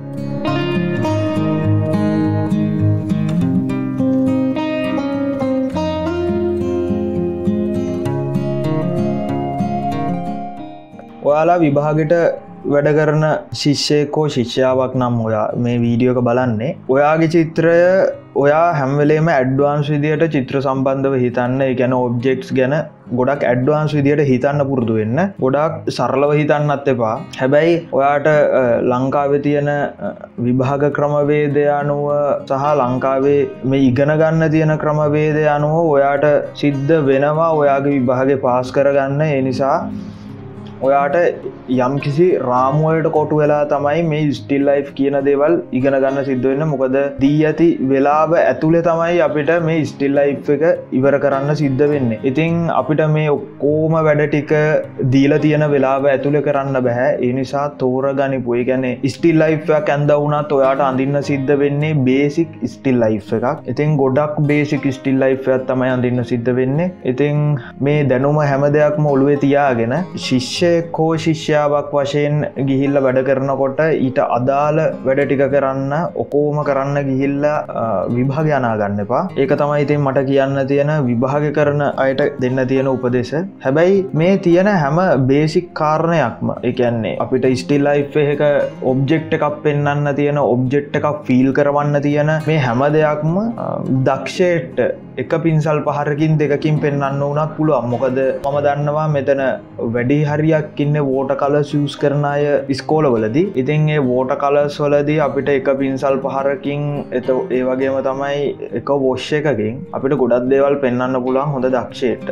ඔයාලා විභාගෙට වැඩ කරන ශිෂ්‍යයෙක්ෝ ශිෂ්‍යාවක් නම් ඔයා මේ වීඩියෝ එක බලන්නේ. ඔයාගේ චිත්‍රය ඔයා හැම වෙලේම ඇඩ්වාන්ස් විදියට චිත්‍ර සම්බන්ධව හිතන්න. ඒ කියන්නේ ඔබ්ජෙක්ට්ස් ගැන ගොඩක් ඇඩ්වාන්ස් විදියට හිතන්න පුරුදු වෙන්න. ගොඩක් සරලව හිතන්නත් එපා. හැබැයි ඔයාට ලංකාවේ තියෙන විභාග ක්‍රමවේදය අනුව සහ ලංකාවේ මේ ඉගෙන ගන්න තියෙන ක්‍රමවේදය අනුව ඔයාට සිද්ධ වෙනවා ඔයාගේ විභාගේ පාස් කරගන්න. ඒ නිසා ඔයාට යම් කිසි රාමුවලට කොටු වෙලා තමයි මේ ස්ටිල් ලයිෆ් කියන දේවල් ඉගෙන ගන්න සිද්ධ වෙන්නේ. මොකද දී ඇති වෙලාව ඇතුලේ තමයි අපිට මේ ස්ටිල් ලයිෆ් එක ඉවර කරන්න සිද්ධ වෙන්නේ. ඉතින් අපිට මේ ඔක්කොම වැඩ ටික දීලා තියෙන වෙලාව ඇතුලේ කරන්න බෑ. ඒ නිසා තෝරගනිපු. ඒ කියන්නේ ස්ටිල් ලයිෆ් එකක් ඇඳ වුණත් ඔයාට අඳින්න සිද්ධ වෙන්නේ බේසික් ස්ටිල් ලයිෆ් එකක්. ඉතින් ගොඩක් බේසික් ස්ටිල් ලයිෆ් එකක් තමයි අඳින්න සිද්ධ වෙන්නේ. ඉතින් මේ දැනුම හැම දෙයක්ම ඔළුවේ තියාගෙන ශිෂ්‍ය කෝ ශිෂ්‍යාවක් වශයෙන් ගිහිල්ලා වැඩ කරනකොට ඊට අදාළ වැඩ ටික කරන්න ඔකෝම කරන්න ගිහිල්ලා විභාගය අනා ගන්න එපා. ඒක තමයි ඉතින් මට කියන්න තියෙන විභාග කරන අයට දෙන්න තියෙන උපදේශ. හැබැයි මේ තියෙන හැම බේසික් කාරණයක්ම ඒ කියන්නේ අපිට ස්ටිල් ලයිෆ් එක ඔබ්ජෙක්ට් එකක් පෙන්වන්න තියෙන ඔබ්ජෙක්ට් එකක් ෆීල් කරවන්න තියෙන මේ හැම දෙයක්ම දක්ෂයට එක පින්සල් පහරකින් දෙකකින් පෙන්වන්න උනත් පුළුවන්. මොකද මම දන්නවා මෙතන වැඩි හරියක් ඉන්නේ වෝටර් කලර්ස් යූස් කරන අය ඉස්කෝලවලදී. ඉතින් ඒ වෝටර් කලර්ස් වලදී අපිට එක පින්සල් පහරකින් ඒ වගේම තමයි එක වොෂ් එකකින් අපිට ගොඩක් දේවල් පෙන්වන්න පුළුවන් හොඳ දක්ෂයට.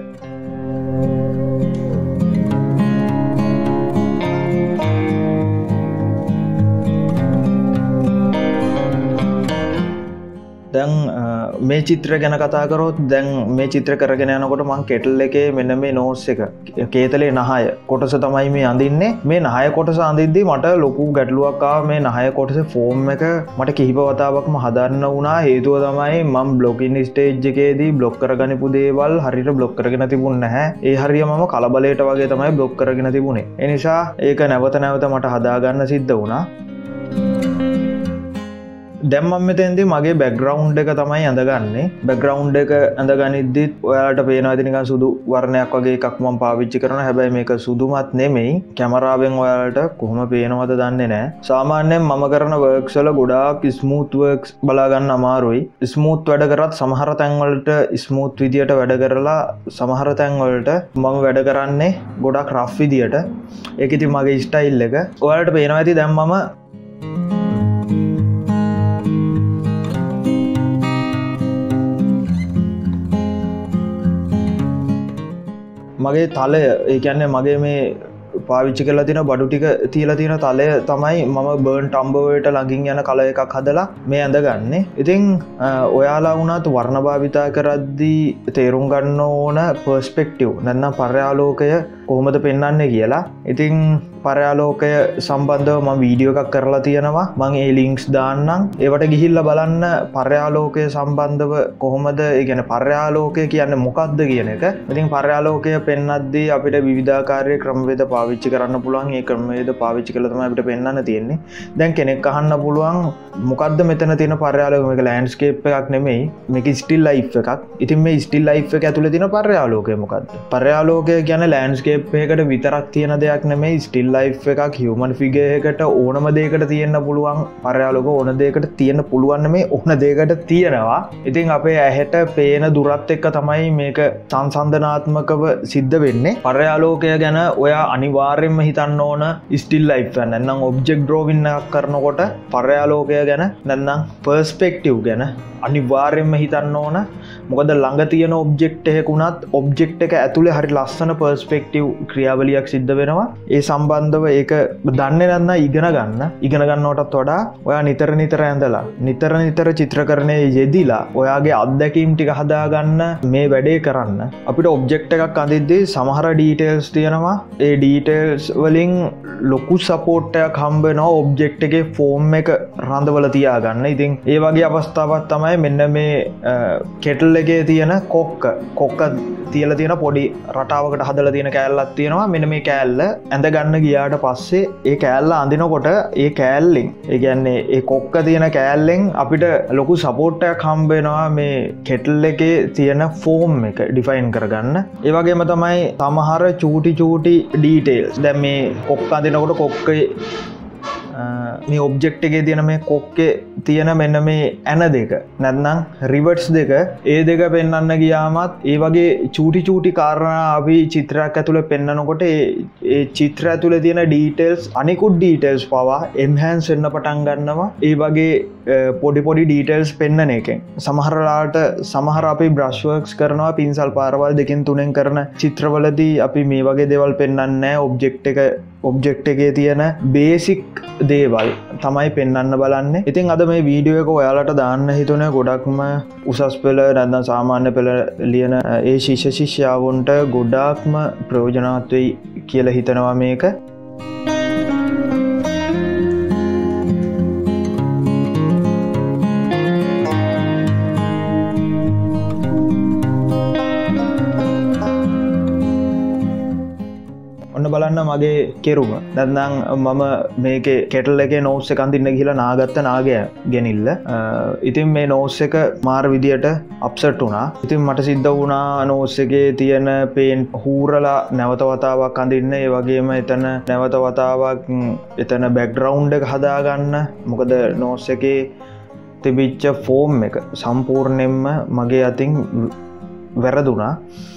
දැන් මේ චිත්‍ර ගැන කතා කරොත් දැන් මේ චිත්‍ර කරගෙන යනකොට මං කෙටල් එකේ මෙන්න මේ නෝස් එක කේතලේ නහය කොටස තමයි මේ අඳින්නේ. මේ නහය කොටස අඳිද්දී මට ලොකු ගැටලුවක් ආවා. මේ නහය කොටසේ ෆෝම් එක මට කිහිප වතාවක්ම හදන්න වුණා. හේතුව තමයි මම බ්ලොගින් ස්ටේජ් එකේදී බ්ලොක් කරගනිපු දේවල් හරියට බ්ලොක් කරගෙන තිබුණ නැහැ. ඒ හරිය මම කලබලයට වගේ තමයි බ්ලොක් කරගෙන තිබුණේ. ඒ නිසා ඒක නැවත නැවත මට හදාගන්න සිද්ධ වුණා. දැන් මම මෙතෙන්දී මගේ බෑග්ග්‍රවුන්ඩ් එක තමයි අඳගන්නේ. බෑග්ග්‍රවුන්ඩ් එක අඳගනිද්දිත් ඔයාලට පේනවා ඉතින් නිකන් සුදු වර්ණයක් වගේ එකක් මම පාවිච්චි කරනවා. හැබැයි මේක සුදුමත් නෙමෙයි. කැමරාවෙන් ඔයාලට කොහොම පේනවද දන්නේ නැහැ. සාමාන්‍යයෙන් මම කරන වර්ක්ස් වල ගොඩාක් ස්මූත් වර්ක්ස් බලා ගන්න අමාරුයි. ස්මූත් වැඩ කරත් සමහර තැන් වලට ස්මූත් විදියට වැඩ කරලා සමහර තැන් වලට මම වැඩ කරන්නේ ගොඩක් රෆ් විදියට. ඒක ඉතින් මගේ ස්ටයිල් එක. ඔයාලට පේනවා ඇති දැන් මම මගේ තලය ඒ කියන්නේ මගේ මේ පාවිච්චි කරලා තියෙන බඩු ටික තියලා තියෙන තලය තමයි මම බර්න් ටම්බර්ට ළඟින් යන කලර් එකක් හදලා මේ ඇඳගන්නේ. ඉතින් ඔයාලා වුණත් වර්ණ භාවිතා කරද්දී තේරුම් ගන්න ඕන පර්ස්පෙක්ටිව් නැත්නම් පර්යාලෝකය කොහොමද පෙන්වන්නේ කියලා. ඉතින් පර්යාලෝකය සම්බන්ධව මම වීඩියෝ එකක් කරලා තියෙනවා. මම ඒ ලින්ක්ස් දාන්නම්. ඒවට ගිහිල්ලා බලන්න පර්යාලෝකය සම්බන්ධව කොහොමද, ඒ කියන්නේ පර්යාලෝකය කියන්නේ මොකක්ද කියන එක. ඉතින් පර්යාලෝකය පෙන්වද්දී අපිට විවිධාකාරයේ ක්‍රමවේද පාවිච්චි කරන්න පුළුවන්. ඒ ක්‍රමවේද පාවිච්චි කළා තමයි අපිට පෙන්වන්න තියෙන්නේ. දැන් කෙනෙක් අහන්න පුළුවන් මොකද්ද මෙතන තියෙන පර්යාලෝකය? මේක ලෑන්ඩ්ස්කේප් එකක් නෙමෙයි. මේක ස්ටිල් ලයිෆ් එකක්. ඉතින් මේ ස්ටිල් ලයිෆ් එක ඇතුලේ තියෙන පර්යාලෝකය මොකද්ද? පර්යාලෝකය කියන්නේ ලෑන්ඩ්ස්කේප් එකකට විතරක් තියෙන දෙයක් නෙමෙයි. ස්ටිල් ලයිෆ් එකක් හියුමන් ෆිගර් එකකට ඕනම දෙයකට තියෙන්න පුළුවන්. පර්යාලෝක ඕන දෙයකට තියෙන්න පුළුවන් නෙමෙයි, ඕන දෙයකට තියෙනවා. ඉතින් අපේ ඇහැට පේන දුරත් එක්ක තමයි මේක සංසන්දනාත්මකව සිද්ධ වෙන්නේ. පර්යාලෝකය ගැන ඔයා අනිවාර්යයෙන්ම හිතන්න ඕන ස්ටිල් ලයිෆ් එක. නැත්නම් ඔබ්ජෙක්ට් ඩ්‍රෝවින් එකක් කරනකොට පර්යාලෝකය ගැන නැත්නම් පර්ස්පෙක්ටිව් ගැන අනිවාර්යයෙන්ම හිතන්න ඕන. මොකද ළඟ තියෙන ඔබ්ජෙක්ට් එකක උනත් ඔබ්ජෙක්ට් එක ඇතුලේ හරි ලස්සන පර්ස්පෙක්ටිව් ක්‍රියාවලියක් සිද්ධ වෙනවා. ඒ සම්බන්ධව ඒක දන්නේ නැත්නම් ඉගෙන ගන්න. ඉගෙන ගන්නවටත් වඩා ඔයා නිතර නිතර ඇඳලා නිතර නිතර චිත්‍රකරණයේ යෙදිලා ඔයාගේ අත්දැකීම් ටික හදාගන්න මේ වැඩේ කරන්න. අපිට ඔබ්ජෙක්ට් එකක් අඳිද්දී සමහර ඩීටේල්ස් තියෙනවා. ඒ ඩීටේල්ස් වලින් ලොකු සපෝට් එකක් හම්බ වෙනවා ඔබ්ජෙක්ට් එකේ ෆෝම් එක රඳවලා තියාගන්න. ඉතින් ඒ වගේ අවස්ථාවක් තමයි මෙන්න මේ කෙටල් එකේ තියෙන කොක්ක කොක්ක තියලා තියෙන පොඩි රටාවකට හදලා තියෙන කෑල්ලක් තියෙනවා. මෙන්න මේ කෑල්ල ඇඳ ගන්න ගියාට පස්සේ ඒ කෑල්ල අඳිනකොට ඒ කෑල්ලෙන්, ඒ කියන්නේ ඒ කොක්ක තියෙන කෑල්ලෙන් අපිට ලොකු සපෝට් එකක් හම්බ වෙනවා මේ කෙටල් එකේ තියෙන ෆෝම් එක ඩිෆයින් කරගන්න. ඒ වගේම තමයි සමහර චූටි චූටි ඩීටේල්ස්. දැන් මේ කොක්ක අඳිනකොට කොක්කේ මේ ඔබ්ජෙක්ට් එකේ තියෙන මේ කොක්කේ තියෙන මෙන්න මේ ඇන දෙක නැත්නම් රිවර්ට්ස් දෙක, ඒ දෙක පෙන්වන්න ගියාමත් ඒ වගේ චූටි චූටි කාරණා අපි චිත්‍රයක් ඇතුලේ පෙන්වනකොට ඒ ඒ චිත්‍ර ඇතුලේ තියෙන ඩීටේල්ස් අනිකුත් ඩීටේල්ස් පවා එන්හෑන්ස් වෙන්න පටන් ගන්නවා. ඒ වගේ පොඩි පොඩි ඩීටේල්ස් පෙන්වන එකෙන් සමහර වෙලාවට සමහර අපි බ්‍රෂ් වර්ක්ස් කරනවා, පින්සල් පාරවල් දෙකෙන් තුනෙන් කරන චිත්‍රවලදී අපි මේ වගේ දේවල් පෙන්වන්නේ නැහැ. ඔබ්ජෙක්ට් එක ඔබ්ජෙක්ට් එකේ තියෙන බේසික් දේවල් තමයි පෙන්වන්න බලන්නේ. ඉතින් අද මේ වීඩියෝ එක ඔයාලට දාන්න හිතුනේ ගොඩක්ම උසස් පෙළ නැත්නම් සාමාන්‍ය පෙළ ලියන ඒ ශිෂ්‍ය ශිෂ්‍යාවුන්ට ගොඩාක්ම ප්‍රයෝජනවත් වෙයි කියලා හිතනවා මේක. බලන්න මගේ කෙරුම. නැත්නම් මම මේකේ කෙටල් එකේ නෝස් එක අඳින්න ගිහලා නාගත්ත නාගය ගෙනිල්ල. ඉතින් මේ නෝස් එක මාර විදියට අප්සෙට් වුණා. ඉතින් මට සිද්ධ වුණා නෝස් එකේ තියෙන පේන්ට් හූරලා නැවත වතාවක් අඳින්න. ඒ වගේම එතන නැවත වතාවක් එතන බෑග්ග්‍රවුන්ඩ් එක හදාගන්න. මොකද නෝස් එකේ තිබිච්ච ෆෝම් එක සම්පූර්ණයෙන්ම මගේ අතින් වැරදුනා.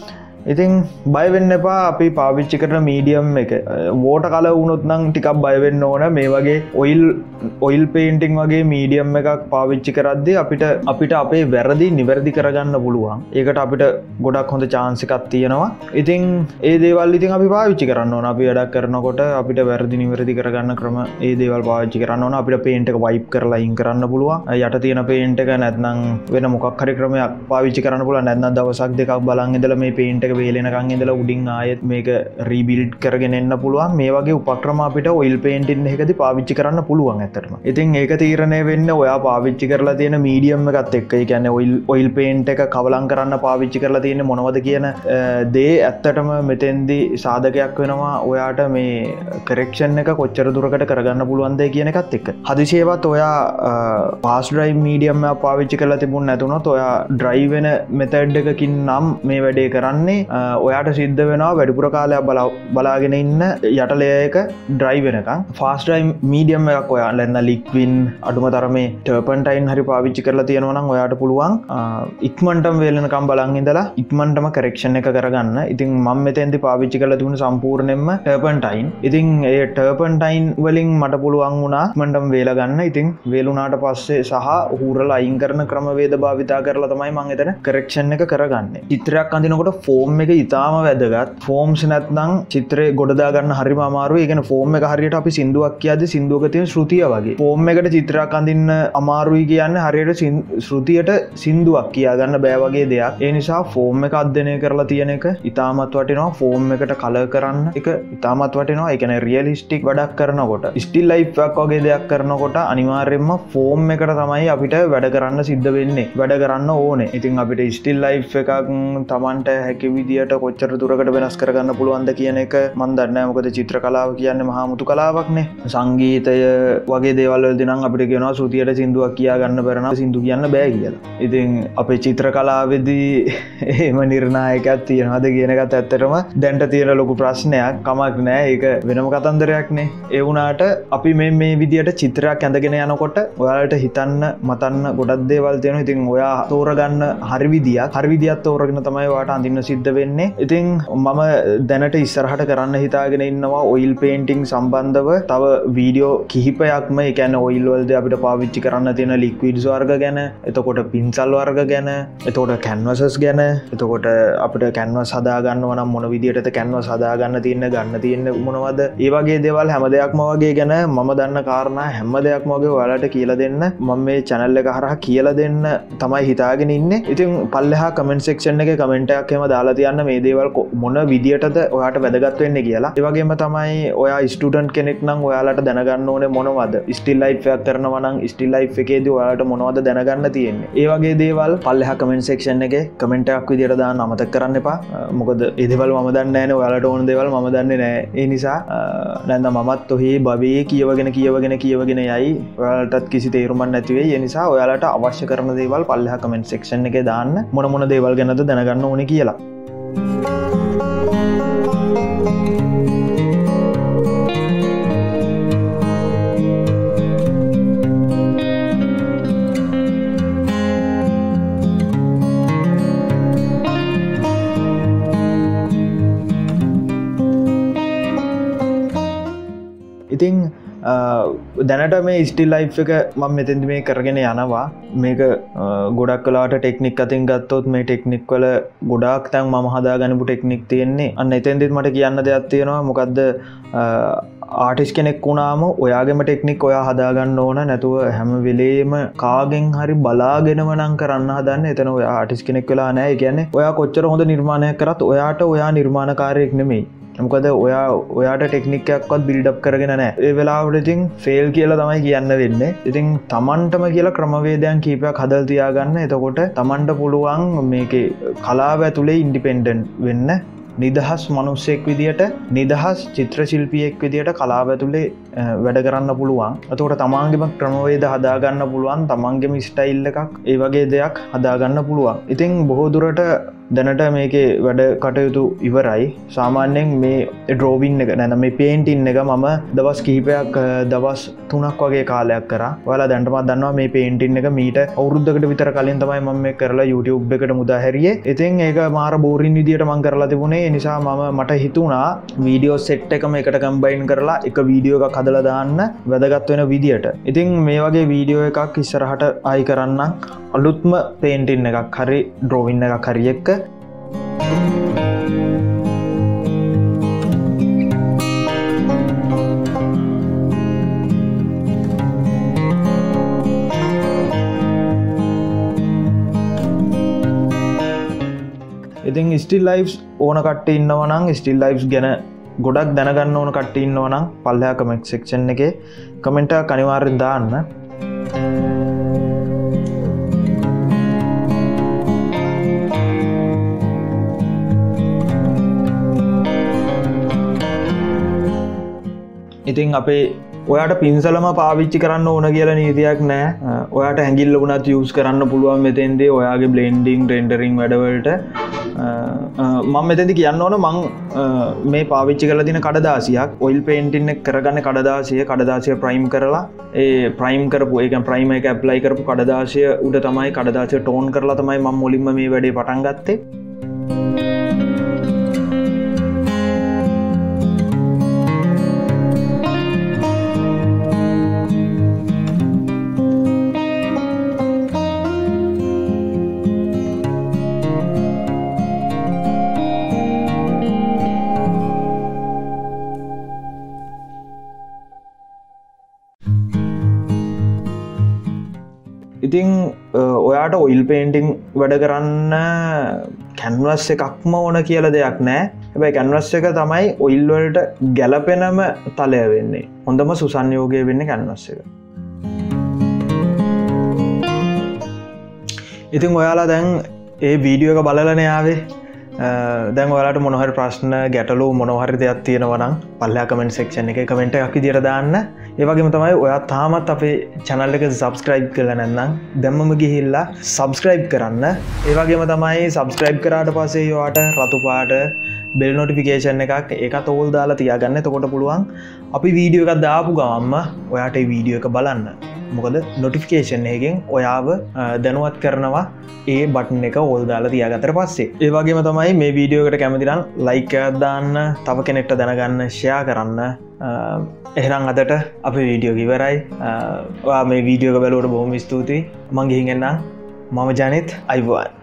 ඉතින් බය වෙන්න එපා. අපි පාවිච්චි කරන මීඩියම් එක වෝටර් කලර් වුණොත් නම් ටිකක් බය වෙන්න ඕන. මේ වගේ ඔයිල් ඔයිල් පේන්ටිං වගේ මීඩියම් එකක් පාවිච්චි කරද්දී අපිට අපිට අපේ වැරදි නිවැරදි කරගන්න පුළුවන්. ඒකට අපිට ගොඩක් හොඳ chance එකක් තියෙනවා. ඉතින් ඒ දේවල් ඉතින් අපි පාවිච්චි කරන්න ඕන. අපි වැඩක් කරනකොට අපිට වැරදි නිවැරදි කරගන්න ක්‍රම ඒ දේවල් පාවිච්චි කරන්න ඕන. අපිට පේන්ට් එක වයිප් කරලා අයින් කරන්න පුළුවන්. යට තියෙන පේන්ට් එක නැත්නම් වෙන මොකක් හරි ක්‍රමයක් පාවිච්චි කරන්න පුළුවන්. නැත්නම් දවසක් දෙකක් බලන් ඉඳලා මේ පේන්ට් එක වේලෙනකන් ඉඳලා උඩින් ආයෙත් මේක රීබිල්ඩ් කරගෙන එන්න පුළුවන්. මේ වගේ උපක්‍රම අපිට ඔයිල් පේන්ටින් එකදී පාවිච්චි කරන්න පුළුවන් ඇත්තටම. ඉතින් ඒක තීරණය වෙන්නේ ඔයා පාවිච්චි කරලා තියෙන මීඩියම් එකත් එක්ක. ඒ කියන්නේ ඔයිල් ඔයිල් පේන්ට් එක කවලම් කරන්න පාවිච්චි කරලා තියෙන්නේ මොනවද කියන දේ ඇත්තටම මෙතෙන්දී සාධකයක් වෙනවා ඔයාට මේ කරෙක්ෂන් එක කොච්චර දුරකට කරගන්න පුළුවන්ද කියන එකත් එක්ක. හදිසියෙවත් ඔයා ෆාස්ට් ඩ්‍රයිව් මීඩියම් එක පාවිච්චි කරලා තිබුණ නැතුනොත් ඔයා ඩ්‍රයිව් වෙන මෙතඩ් එකකින් නම් මේ වැඩේ කරන්නේ ඔයාට සිද්ධ වෙනවා වැඩිපුර කාලයක් බලාගෙන ඉන්න යට ලේයර් එක ඩ්‍රයිව් වෙනකන්. ෆාස්ට් ඩ්‍රයිව් මීඩියම් එකක් ඔයාලා නැත්නම් ලික්වින් අඩුම තරමේ ටර්පන්ටයින් හරි පාවිච්චි කරලා තියෙනවා නම් ඔයාට පුළුවන් ඉක්මනටම වේලෙනකම් බලන් ඉඳලා ඉක්මනටම කරෙක්ෂන් එක කරගන්න. ඉතින් මම මෙතෙන්දි පාවිච්චි කරලා තිබුණ සම්පූර්ණයෙන්ම ටර්පන්ටයින්. ඉතින් ඒ ටර්පන්ටයින් වලින් මට පුළුවන් වුණා ඉක්මනටම වේලා ගන්න. ඉතින් වේලුණාට පස්සේ සහ හූරලා අයින් කරන ක්‍රමවේද භාවිතා කරලා තමයි මම එතන කරෙක්ෂන් එක කරගන්නේ. චිත්‍රයක් අඳිනකොට ෆෝම් ෆෝම් එක ඉතාම වැදගත්. ෆෝම්ස් නැත්නම් චිත්‍රේ ගොඩ දාගන්න හරිම අමාරුයි. ඒ කියන්නේ ෆෝම් එක හරියට අපි සින්දුවක් කියද්දි සින්දුවක තියෙන ශ්‍රුතිය වගේ. ෆෝම් එකට චිත්‍රයක් අඳින්න අමාරුයි කියන්නේ හරියට ශ්‍රුතියට සින්දුවක් කියා ගන්න බෑ වගේ දෙයක්. ඒ නිසා ෆෝම් එක අධ්‍යයනය කරලා තියෙන එක ඉතාමත් වටිනවා. ෆෝම් එකට කලර් කරන්න එක ඉතාමත් වටිනවා. ඒ කියන්නේ රියලිස්ටික් වැඩක් කරනකොට, ස්ටිල් ලයිෆ් එකක් වගේ දෙයක් කරනකොට අනිවාර්යයෙන්ම ෆෝම් එකට තමයි අපිට වැඩ කරන්න සිද්ධ වෙන්නේ. වැඩ කරන්න ඕනේ. ඉතින් අපිට ස්ටිල් ලයිෆ් එකක් Tamanට හැකි විදියට කොච්චර දුරකට වෙනස් කරගන්න පුළුවන්ද කියන එක මම දන්නේ නැහැ. මොකද චිත්‍ර කලාව කියන්නේ මහා මුතු කලාවක්නේ. සංගීතය වගේ දේවල් වලදී නම් අපිට කියනවා ශ්‍රුතියට සින්දුවක් කියා ගන්න බැර නම් සින්දු කියන්න බෑ කියලා. ඉතින් අපේ චිත්‍ර කලාවේදී එහෙම නිර්ණායකයක් තියනවාද කියන එකත් ඇත්තටම දැන්ට තියෙන ලොකු ප්‍රශ්නයක්. කමක් නැහැ. ඒක වෙනම කතන්දරයක්නේ. ඒ වුණාට අපි මේ මේ විදියට චිත්‍රයක් ඇඳගෙන යනකොට ඔයාලට හිතන්න මතන්න ගොඩක් දේවල් තියෙනවා. ඉතින් ඔයා තෝරගන්න හරි විදියක් හරි විදියක් තෝරගෙන තමයි ඔයාට අඳින්න සිද්ධ වෙන්නේ. ඉතින් මම දැනට ඉස්සරහට කරන්න හිතාගෙන ඉන්නවා ඔයිල් පේන්ටිං සම්බන්ධව තව වීඩියෝ කිහිපයක්ම. ඒ කියන්නේ ඔයිල් වලදී අපිට පාවිච්චි කරන්න තියෙන ලික්විඩ්ස් වර්ග ගැන, එතකොට පින්සල් වර්ග ගැන, එතකොට කැන්වසස් ගැන, එතකොට අපිට කැන්වස් හදා ගන්නවා නම් මොන විදියටද කැන්වස් හදා ගන්න තියෙන්නේ, ගන්න තියෙන්නේ මොනවද, ඒ වගේ දේවල් හැම දෙයක්ම වගේ ගැන මම දන්න කාරණා හැම දෙයක්ම වගේ ඔයාලට කියලා දෙන්න මම මේ channel එක හරහා කියලා දෙන්න තමයි හිතාගෙන ඉන්නේ. ඉතින් පල්ලෙහා comment section එකේ comment එකක් එහෙම දාලා තියන්න මේ දේවල් මොන විදියටද ඔයාට වැදගත් වෙන්නේ කියලා. ඒ වගේම තමයි ඔයා ස්ටුඩන්ට් කෙනෙක් නම් ඔයාලට දැනගන්න ඕනේ මොනවද, ස්ටිල් ලයිෆ් එකක් කරනවා නම් ස්ටිල් ලයිෆ් එකේදී ඔයාලට මොනවද දැනගන්න තියෙන්නේ. ඒ වගේ දේවල් පල්ලෙහා comment section එකේ comment එකක් විදියට දාන්න අමතක කරන්න එපා. මොකද ඒ දේවල් මම දන්නේ නැහැනේ. ඔයාලට ඕන දේවල් මම දන්නේ නැහැ. ඒ නිසා නැත්නම් මමත් ඔහේ බබේ කියවගෙන කියවගෙන කියවගෙන යයි. ඔයාලටත් කිසි තේරුමක් නැති වෙයි. ඒ නිසා ඔයාලට අවශ්‍ය කරන දේවල් පල්ලෙහා comment section එකේ දාන්න මොන මොන දේවල් ගැනද දැනගන්න ඕනේ කියලා. ඉතින් දැනට මේ ස්ටිල් ලයිෆ් එක මම මෙතෙන්දි මේ කරගෙන යනවා. මේක ගොඩක් කලාට ටෙක්නික් අතින් ගත්තොත් මේ ටෙක්නික් වල ගොඩාක් තැන් මම හදාගන්නපු ටෙක්නික් තියෙන්නේ. අන්න එතෙන්දිත් මට කියන්න දෙයක් තියෙනවා. මොකද්ද ආටිස්ට් කෙනෙක් වුණාම ඔයාගේම ටෙක්නික් ඔයා හදාගන්න ඕන. නැතුව හැම වෙලේම කාගෙන් හරි බලාගෙනම නම් කරන්න හදන්න. එතන ඔයා ආටිස්ට් කෙනෙක් වෙලා නැහැ. ඒ කියන්නේ ඔයා කොච්චර හොඳ නිර්මාණයක් කරත් ඔයාට ඔයා නිර්මාණකාරයෙක් නෙමෙයි. මොකද ඔයා ඔයාට ටෙක්නික් එකක්වත් බිල්ඩ් අප් කරගෙන නැහැ. ඒ වෙලාවට ඉතින් ෆේල් කියලා තමයි කියන්න වෙන්නේ. ඉතින් Tamanටම කියලා ක්‍රමවේදයන් කීපයක් හදලා තියාගන්න. එතකොට Tamanට පුළුවන් මේකේ කලාව ඇතුලේ ඉන්ඩිපෙන්ඩන්ට් වෙන්න. නිදහස් මනුස්සයෙක් විදියට, නිදහස් චිත්‍ර ශිල්පියෙක් විදියට කලාව ඇතුලේ වැඩ කරන්න පුළුවන්. එතකොට තමන්ගේම ක්‍රමවේද හදාගන්න පුළුවන්. තමන්ගේම ස්ටයිල් එකක් ඒ වගේ දෙයක් හදාගන්න පුළුවන්. ඉතින් බොහෝ දුරට දැනට මේකේ වැඩ කටයුතු ඉවරයි. සාමාන්‍යයෙන් මේ ඩ්‍රෝවින් එක නැත්නම් මේ පේන්ටින් එක මම දවස් කිහිපයක් දවස් තුනක් වගේ කාලයක් කරා. ඔයාලා දැනටමත් දන්නවා මේ පේන්ටින් එක මීට අවුරුද්දකට විතර කලින් තමයි මම මේක කරලා YouTube එකට මුදා හැරියේ. ඉතින් ඒක මාර බෝරින් විදියට මම කරලා තිබුණේ. ඒ නිසා මම මට හිතුණා වීඩියෝ සෙට් එකම එකට කම්බයින් කරලා එක වීඩියෝ එකක් හදලා දාන්න වැදගත් වෙන විදියට. ඉතින් මේ වගේ වීඩියෝ එකක් ඉස්සරහට ආයි කරන්න අලුත්ම පේන්ටින් එකක් හරි ඩ්‍රෝවින් එකක් හරි එක්ක. ඉතින් ස්ටිල් ලයිෆ්ස් ඕන කට්ටිය ඉන්නවා නම් ස්ටිල් ලයිෆ්ස් ගැන ගොඩක් දැනගන්න ඕන කට්ටිය ඉන්නවා නම් පල්ලෙහා කමෙන්ට් සෙක්ෂන් එකේ කමෙන්ට් එකක් අනිවාර්යෙන් දාන්න. ඉතින් අපේ ඔයාට පින්සලම පාවිච්චි කරන්න ඕන කියලා නීතියක් නැහැ. ඔයාට හැඟිල්ල වුණත් යූස් කරන්න පුළුවන් මෙතෙන්දී ඔයාගේ බ්ලෙන්ඩින් රෙන්ඩරින් වැඩවලට. මම මෙතෙන්දී කියන්න ඕන මං මේ පාවිච්චි කරලා තියෙන කඩදාසියක් ඔයිල් පේන්ටින් එක කරගන්න කඩදාසිය කඩදාසිය ප්‍රයිම් කරලා ඒ ප්‍රයිම් කරපු ඒ කියන්නේ ප්‍රයිමර් එක ඇප්ලයි කරපු කඩදාසිය උඩ තමයි කඩදාසිය ටෝන් කරලා තමයි මම මුලින්ම මේ වැඩේ පටන් ගත්තේ. ඉතිං ඔයාට ඔයිල් පේන්ටිං වැඩ කරන්න කැන්වස් එකක්ම ඕන කියල දෙයක් නෑ හැබැයි කැන්වස් එක තමයි ඔයිල්වලට ගැලපෙනම තලය වෙන්නේ හොඳම සුසන්යෝගය වෙන්න කැන්වස් එක ඉතිං ඔයාලා දැන් ඒ වීඩියෝ එක බලලනයාවේ දැන් ඔයාලට මොනහර ප්‍රශ්න ගැටලු මොනහරි දෙයක් තියෙනවනම් පල්ලා කමෙන්ට් සෙක්ෂන් එක කමෙන්ට් එකක් විදියට දාන්න ඒ වගේම තමයි ඔයා තාමත් අපේ channel එක subscribe කරලා නැත්නම් දැම්මම ගිහිල්ලා subscribe කරන්න ඒ වගේම තමයි subscribe කරාට පස්සේ ඔයාට රතු පාට bell notification එකක් ඒකත් ඕල් දාලා තියාගන්න එතකොට පුළුවන් අපි වීඩියෝ එකක් දාපු ගමන්ම ඔයාට මේ වීඩියෝ එක බලන්න මොකද notification එකෙන් ඔයාව දැනුවත් කරනවා ඒ බටන් එක ඕල් දාලා තියාගත්තට පස්සේ ඒ වගේම තමයි මේ වීඩියෝ එකට කැමති නම් like එකක් දාන්න තව කෙනෙක්ට දැනගන්න share කරන්න එහෙනම් අදට අපේ වීඩියෝ ඉවරයි ඔයා මේ වීඩියෝ එක බලුවට බොහොම ස්තුතියි මම ගිහින් එන්නම් මම ජනිත් අයිබෝවන්